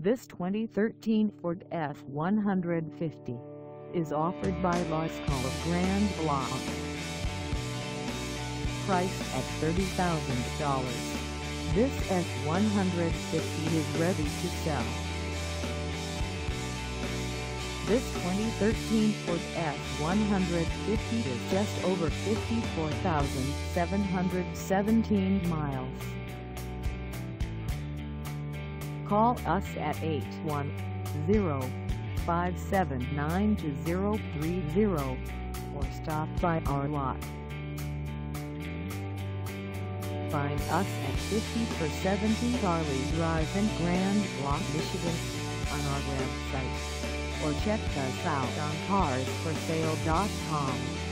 This 2013 Ford F-150 is offered by Lasco of Grand Blanc. Priced at $30,000, this F-150 is ready to sell. This 2013 Ford F-150 is just over 54,717 miles. Call us at 810-579-2030 or stop by our lot. Find us at 50/70 Charlie Drive in Grand Blanc, Michigan on our website, or check us out on carsforsale.com.